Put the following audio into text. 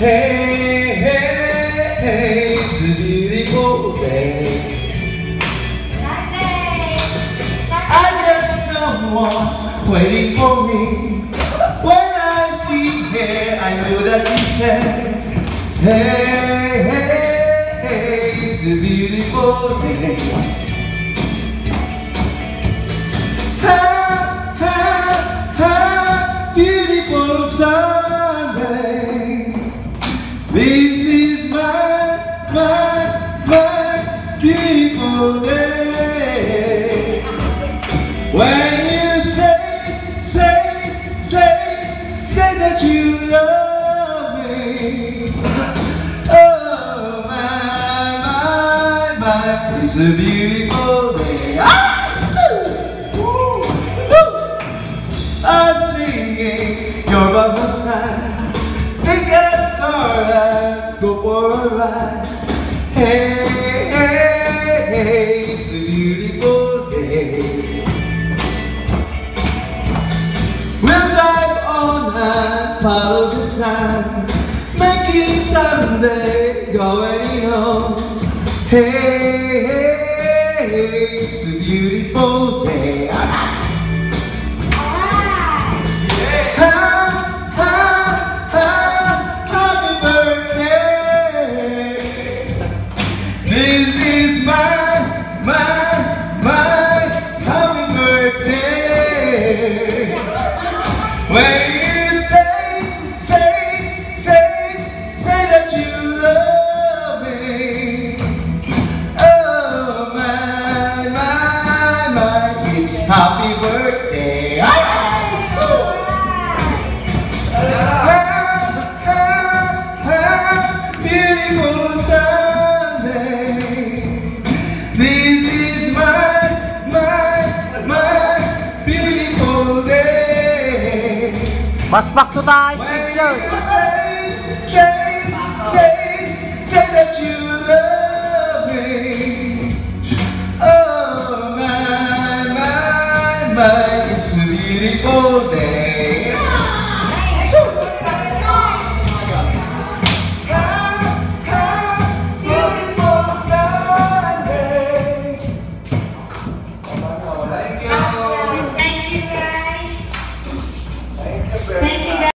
Hey, hey, hey, it's a beautiful day. I got someone waiting for me. When I see her, I know that he said, hey, hey, hey, it's a beautiful day. Ha, ha, ha, beautiful Sunday. This is my beautiful day. When you say that you love me. Oh my, it's a beautiful day. I'm singing, you're by my side. Think of let's go for a ride. Hey, hey, hey, it's a beautiful day. We'll drive on and follow the sun, making someday going home. Hey, hey, hey, it's a beautiful day. This is my happy birthday. When you say that you love me. Oh my, it's happy birthday. Beautiful Sunday. This is my beautiful day. Mas back to tayo, Steve Show. Say that you love me. Oh my, it's a beautiful day.